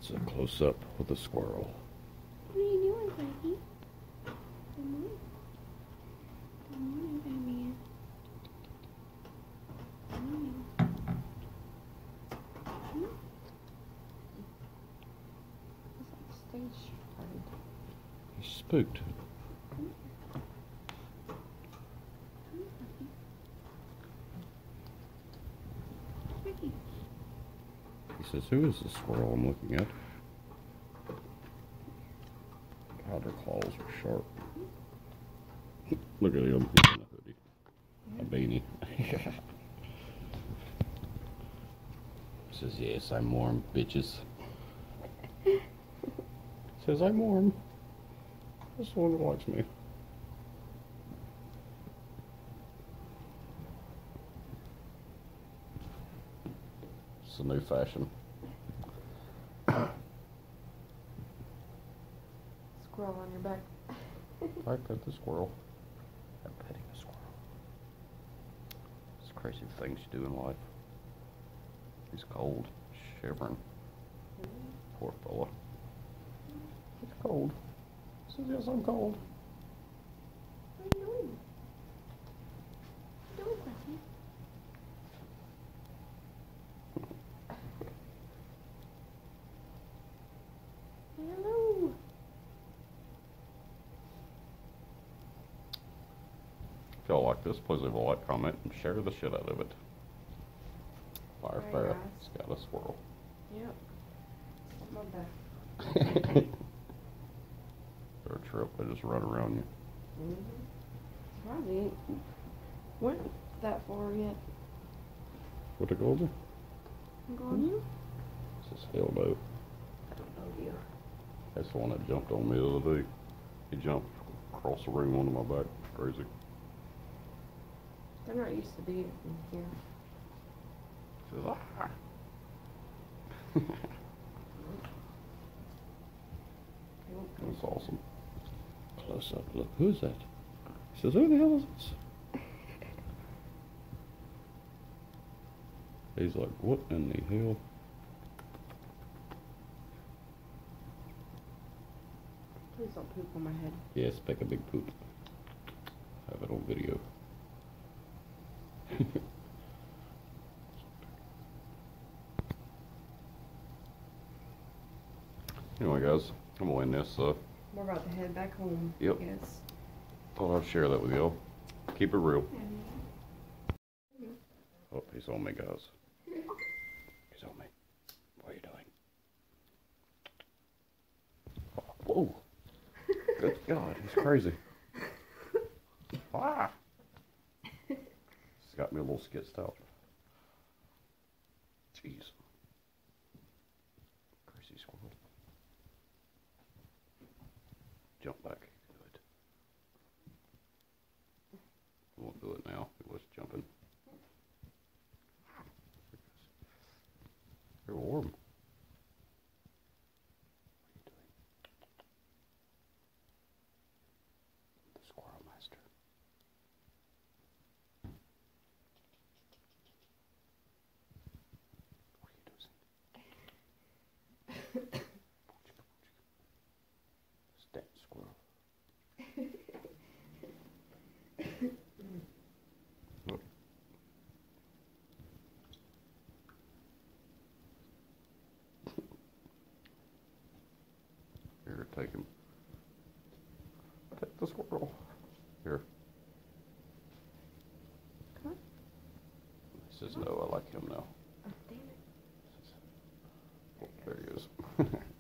It's a close-up with a squirrel. What are you doing, Frankie? Good morning. Good morning, Batman. Good morning. It's like stage fright. He's spooked. Come here, Frankie. Frankie. He says, "Who is the squirrel I'm looking at?" God, her claws are sharp. Look at him. He's in a hoodie. A beanie. He says, "Yes, I'm warm, bitches." Says, "I'm warm." This one likes me. It's a new fashion. Squirrel on your back. I pet the squirrel. I'm petting a squirrel. It's crazy things you do in life. He's cold, shivering. Poor fella. He's cold. He says, "Yes, I'm cold." What are you doing? What are you doing, Frankie? Hello. If y'all like this, please leave a like, comment, and share the shit out of it. Fire Alright, Farrah guys. has got a squirrel. Yep. On my back. For a trip, they just run around you. Surprised he ain't went that far yet. What a golden? I'm going you? Says, "Hell no." I don't know you. That's the one that jumped on me the other day. He jumped across the room onto my back. Crazy. They're not used to being here. Says, "Ah." That's awesome. Close up look. Who's that? He says, "Who the hell is this?" He's like, "What in the hell?" Please don't poop on my head. Yes, make a big poop. Have it on video. Anyway, guys, I'm gonna end this. We're about to head back home. Yep. Yes. Thought I'd share that with y'all. Keep it real. Oh, he's on me, guys. He's on me. What are you doing? Whoa. Good God, he's crazy. Ah. He's got me a little skitsed out. Jeez. Crazy squirrel. Jump back. Good. I won't do it now. It was jumping. You're warm. The Squirrel Master. What are you doing? Step squirrel. Look. Here, take him. Take the squirrel. Here. Come on. He says, "No, I like him now." Oh, damn it. Oh, there he is.